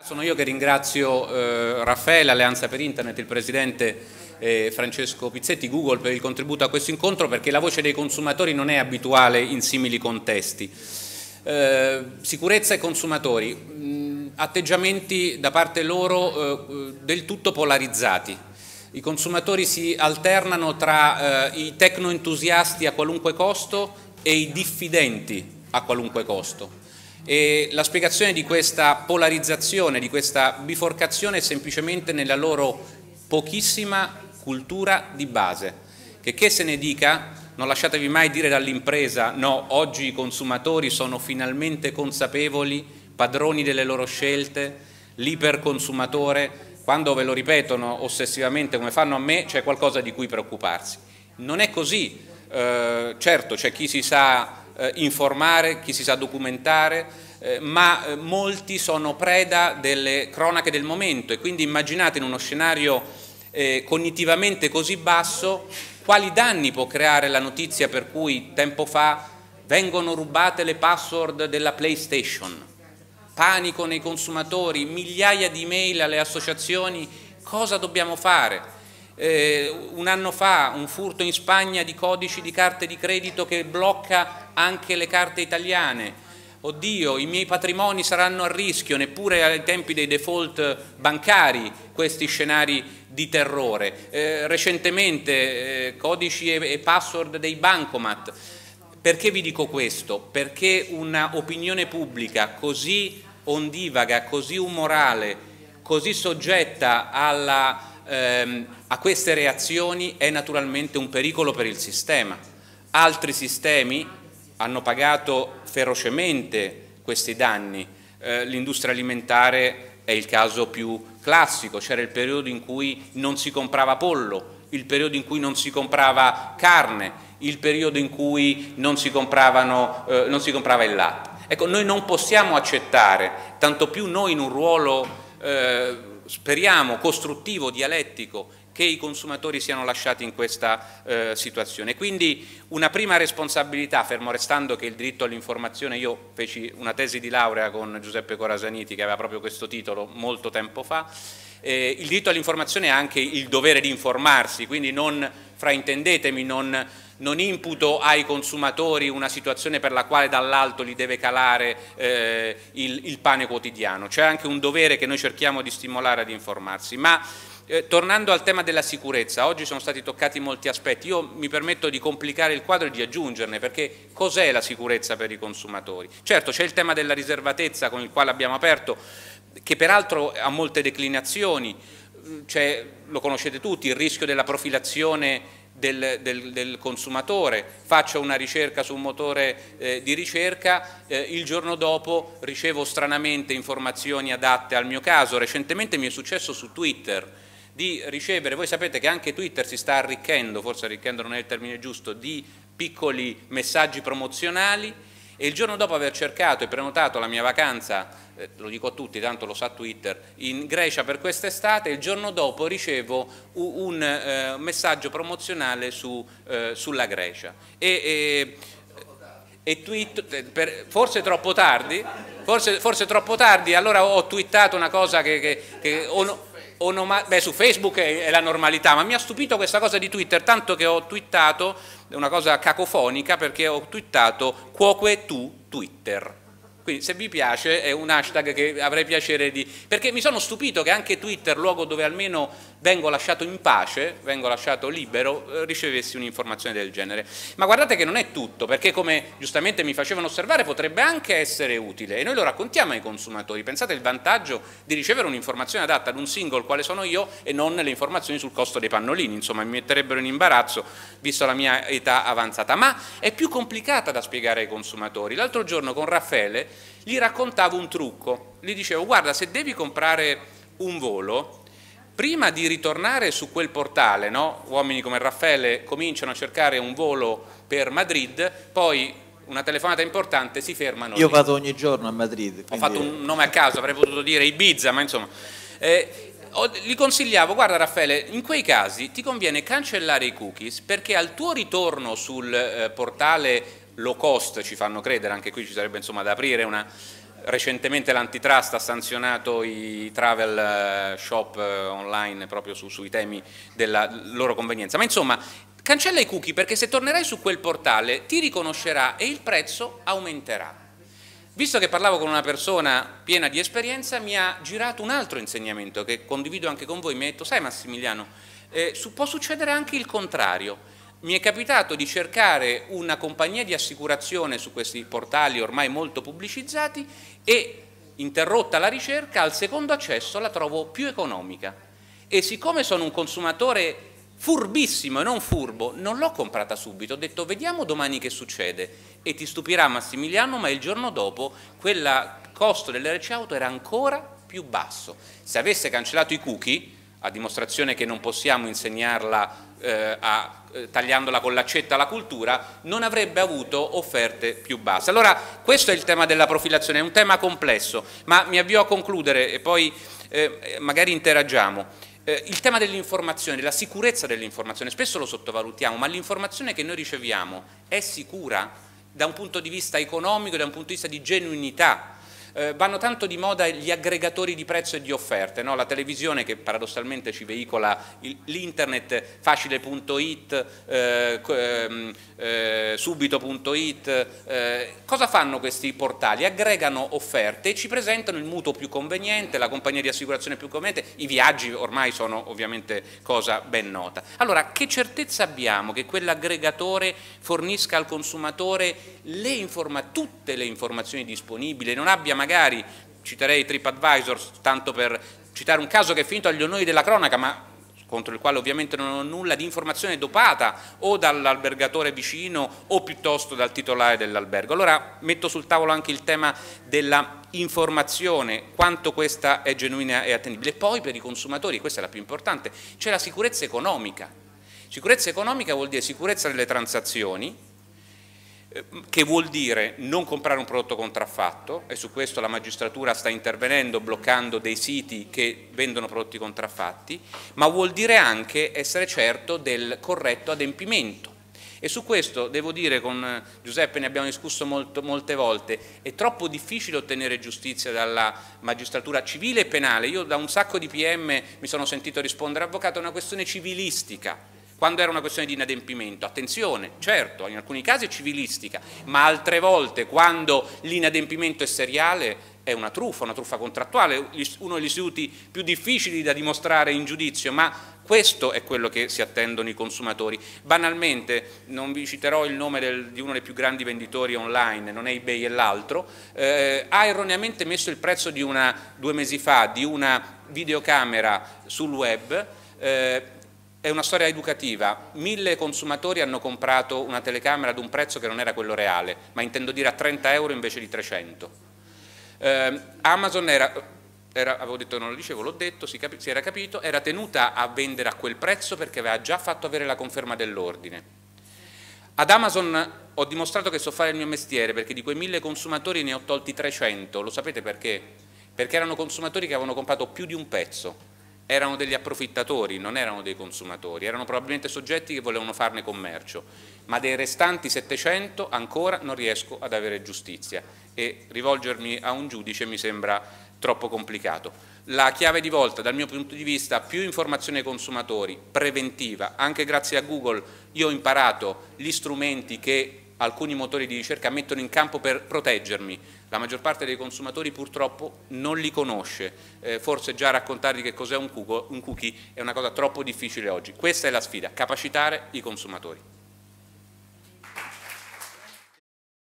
Sono io che ringrazio Raffaele, Alleanza per Internet, il presidente Francesco Pizzetti, Google per il contributo a questo incontro, perché la voce dei consumatori non è abituale in simili contesti. Sicurezza e consumatori, atteggiamenti da parte loro del tutto polarizzati. I consumatori si alternano tra i tecnoentusiasti a qualunque costo e i diffidenti a qualunque costo. E la spiegazione di questa polarizzazione, di questa biforcazione è semplicemente nella loro pochissima cultura di base, che se ne dica, non lasciatevi mai dire dall'impresa no, oggi i consumatori sono finalmente consapevoli, padroni delle loro scelte, l'iperconsumatore, quando ve lo ripetono ossessivamente come fanno a me c'è qualcosa di cui preoccuparsi. Non è così, certo c'è chi si sa informare, chi si sa documentare, ma molti sono preda delle cronache del momento e quindi immaginate in uno scenario cognitivamente così basso quali danni può creare la notizia per cui tempo fa vengono rubate le password della PlayStation, panico nei consumatori, migliaia di email alle associazioni, cosa dobbiamo fare? Un anno fa un furto in Spagna di codici di carte di credito che blocca anche le carte italiane. Oddio, i miei patrimoni saranno a rischio, neppure ai tempi dei default bancari questi scenari di terrore. Recentemente codici e password dei bancomat. Perché vi dico questo? Perché una opinione pubblica così ondivaga, così umorale, così soggetta a queste reazioni è naturalmente un pericolo per il sistema. Altri sistemi hanno pagato ferocemente questi danni, l'industria alimentare è il caso più classico, c'era il periodo in cui non si comprava pollo, il periodo in cui non si comprava carne, il periodo in cui non si comprava il latte. Ecco, noi non possiamo accettare, tanto più noi in un ruolo speriamo costruttivo, dialettico, che i consumatori siano lasciati in questa situazione. Quindi una prima responsabilità, fermo restando che il diritto all'informazione, io feci una tesi di laurea con Giuseppe Corasaniti che aveva proprio questo titolo molto tempo fa, il diritto all'informazione è anche il dovere di informarsi, quindi non fraintendetemi, non imputo ai consumatori una situazione per la quale dall'alto li deve calare il pane quotidiano, c'è anche un dovere che noi cerchiamo di stimolare ad informarsi. Ma tornando al tema della sicurezza, oggi sono stati toccati molti aspetti, io mi permetto di complicare il quadro e di aggiungerne, perché cos'è la sicurezza per i consumatori? Certo c'è il tema della riservatezza con il quale abbiamo aperto, che peraltro ha molte declinazioni, lo conoscete tutti, il rischio della profilazione del consumatore, faccio una ricerca su un motore di ricerca, il giorno dopo ricevo stranamente informazioni adatte al mio caso. Recentemente mi è successo su Twitter di ricevere, voi sapete che anche Twitter si sta arricchendo, forse arricchendo non è il termine giusto, di piccoli messaggi promozionali, e il giorno dopo aver cercato e prenotato la mia vacanza, lo dico a tutti, tanto lo sa Twitter, in Grecia per quest'estate, il giorno dopo ricevo un messaggio promozionale sulla Grecia. Forse troppo tardi, forse troppo tardi, allora ho twittato una cosa su Facebook è la normalità, ma mi ha stupito questa cosa di Twitter, tanto che ho twittato una cosa cacofonica, perché ho twittato quoque tu Twitter. Quindi se vi piace è un hashtag che avrei piacere di... perché mi sono stupito che anche Twitter, luogo dove almeno vengo lasciato in pace, vengo lasciato libero, ricevessi un'informazione del genere. Ma guardate che non è tutto, perché come giustamente mi facevano osservare potrebbe anche essere utile, e noi lo raccontiamo ai consumatori. Pensate il vantaggio di ricevere un'informazione adatta ad un single quale sono io e non le informazioni sul costo dei pannolini, insomma mi metterebbero in imbarazzo visto la mia età avanzata. Ma è più complicata da spiegare ai consumatori. L'altro giorno con Raffaele gli raccontavo un trucco, gli dicevo guarda, se devi comprare un volo, prima di ritornare su quel portale, no? Uomini come Raffaele cominciano a cercare un volo per Madrid, poi una telefonata importante, si fermano. Io vado ogni giorno a Madrid. Ho fatto un nome a caso, avrei potuto dire Ibiza, ma insomma. Gli consigliavo, guarda Raffaele, in quei casi ti conviene cancellare i cookies, perché al tuo ritorno sul portale low cost, ci fanno credere, anche qui ci sarebbe insomma da aprire recentemente l'antitrust ha sanzionato i travel shop online proprio sui temi della loro convenienza, ma insomma cancella i cookie perché se tornerai su quel portale ti riconoscerà e il prezzo aumenterà. Visto che parlavo con una persona piena di esperienza, mi ha girato un altro insegnamento che condivido anche con voi, mi ha detto: sai Massimiliano, può succedere anche il contrario. Mi è capitato di cercare una compagnia di assicurazione su questi portali ormai molto pubblicizzati e, interrotta la ricerca, al secondo accesso la trovo più economica. E siccome sono un consumatore furbissimo e non furbo, non l'ho comprata subito, ho detto vediamo domani che succede, e ti stupirà Massimiliano, ma il giorno dopo quel costo dell'RC Auto era ancora più basso. Se avesse cancellato i cookie, a dimostrazione che non possiamo insegnarla tagliandola con l'accetta alla cultura, non avrebbe avuto offerte più basse. Allora questo è il tema della profilazione, è un tema complesso, ma mi avvio a concludere e poi magari interagiamo. Il tema dell'informazione, della sicurezza dell'informazione, spesso lo sottovalutiamo, ma l'informazione che noi riceviamo è sicura da un punto di vista economico, da un punto di vista di genuinità. Vanno tanto di moda gli aggregatori di prezzo e di offerte, no? La televisione che paradossalmente ci veicola l'internet, facile.it, subito.it, cosa fanno questi portali? Aggregano offerte e ci presentano il mutuo più conveniente, la compagnia di assicurazione più conveniente, i viaggi ormai sono ovviamente cosa ben nota. Allora, che certezza abbiamo che quell'aggregatore fornisca al consumatore tutte le informazioni disponibili, non abbia magari, citerei TripAdvisor, tanto per citare un caso che è finito agli onori della cronaca, ma contro il quale ovviamente non ho nulla, di informazione dopata o dall'albergatore vicino o piuttosto dal titolare dell'albergo. Allora metto sul tavolo anche il tema della informazione, quanto questa è genuina e attendibile. E poi per i consumatori, questa è la più importante, c'è la sicurezza economica. Sicurezza economica vuol dire sicurezza delle transazioni, che vuol dire non comprare un prodotto contraffatto, e su questo la magistratura sta intervenendo bloccando dei siti che vendono prodotti contraffatti, ma vuol dire anche essere certo del corretto adempimento. E su questo devo dire, con Giuseppe ne abbiamo discusso molte volte, è troppo difficile ottenere giustizia dalla magistratura civile e penale. Io da un sacco di PM mi sono sentito rispondere: avvocato, è una questione civilistica. Quando era una questione di inadempimento, attenzione, certo, in alcuni casi è civilistica, ma altre volte quando l'inadempimento è seriale è una truffa contrattuale, uno degli istituti più difficili da dimostrare in giudizio, ma questo è quello che si attendono i consumatori. Banalmente, non vi citerò il nome di uno dei più grandi venditori online, non è eBay e l'altro, ha erroneamente messo il prezzo di 2 mesi fa di una videocamera sul web. È una storia educativa: 1000 consumatori hanno comprato una telecamera ad un prezzo che non era quello reale, ma intendo dire a 30 euro invece di 300. Amazon avevo detto non lo dicevo, l'ho detto, si era capito, era tenuta a vendere a quel prezzo perché aveva già fatto avere la conferma dell'ordine. Ad Amazon ho dimostrato che so fare il mio mestiere, perché di quei 1000 consumatori ne ho tolti 300, lo sapete perché? Perché erano consumatori che avevano comprato più di un pezzo. Erano degli approfittatori, non erano dei consumatori, erano probabilmente soggetti che volevano farne commercio, ma dei restanti 700 ancora non riesco ad avere giustizia e rivolgermi a un giudice mi sembra troppo complicato. La chiave di volta dal mio punto di vista: più informazione ai consumatori, preventiva. Anche grazie a Google io ho imparato gli strumenti che alcuni motori di ricerca mettono in campo per proteggermi. La maggior parte dei consumatori purtroppo non li conosce, forse già raccontargli che cos'è un cookie è una cosa troppo difficile oggi. Questa è la sfida: capacitare i consumatori.